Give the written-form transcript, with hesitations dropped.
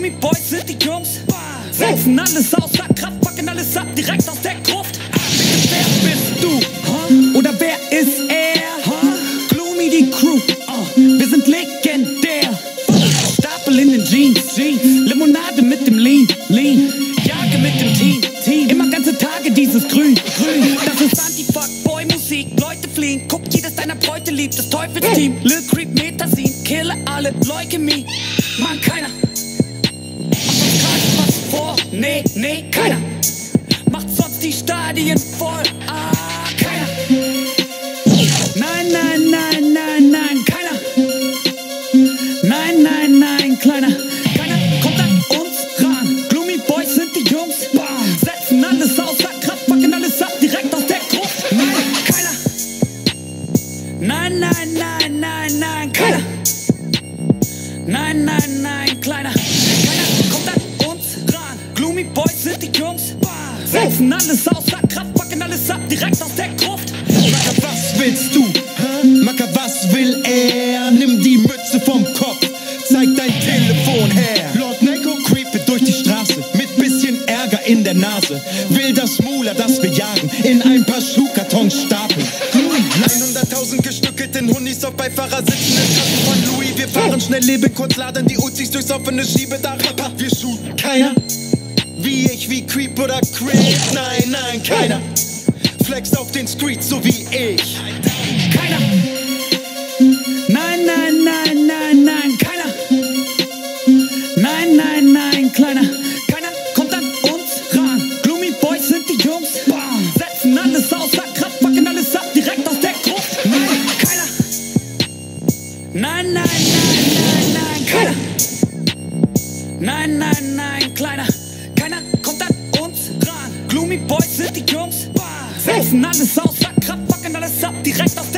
Gloomy Boys sind die Jungs, setzen alles außer Kraft, packen alles ab, direkt aus der Gruft. Bitte, wer bist du? Oder wer ist er? Gloomy die Crew, wir sind legendär. Stapel in den Jeans, Limonade mit dem Lean, Jage mit dem Team, immer ganze Tage dieses Grün. Das ist Anti-Fuck-Boy-Musik, Leute fliehen, guckt jedes deiner Bräute liebt, das Teufelsteam. Lil Creep, Metasin, kille alle, Leukämie, Mann, keiner. Macht was vor, nee, keiner. Macht sonst die Stadien voll, keiner. Nein, keiner. Nein, kleiner. Keiner kommt an uns ran. Gloomy Boys sind die Jungs, setzen alles außer Kraft, packen alles ab, direkt aus der Gruft. Keiner. Nein, keiner. Nein, kleiner. Keiner kommt an uns ran. Gloomy Boys sind die Jungs, setzen alles außer Kraft, packen alles ab, direkt aus der Gruft. Macker, was willst du? Macker, was will er? Nimm die Mütze vom Kopf, zeig dein Telefon her. Lord Neko creepet durch die Straße mit bisschen Ärger in der Nase. Will das Mula, das wir jagen, in ein paar Schuhkartons stapeln. 100.000 gestückelten Hundis auf Beifahrer sitzen in Taschen von Louis. Wir fahren schnell, leben kurz, laden die Uzis durchs offene Schiebedach. Wir shooten keiner, wie ich, wie Creep oder Creep. Nein, keiner flext auf den Streets so wie ich. Keiner. Nein, keiner. Nein, kleiner. Keiner kommt an uns ran. Gloomy Boys sind die Jungs, setzen alles außer Kraft, packen alles ab, direkt aus der Gruft. Keiner. Nein, keiner. Nein, kleiner. Keiner kommt an uns ran. Gloomy Boys sind die Jungs, setzen alles außer Kraft, packen alles ab, direkt aus der Gruft.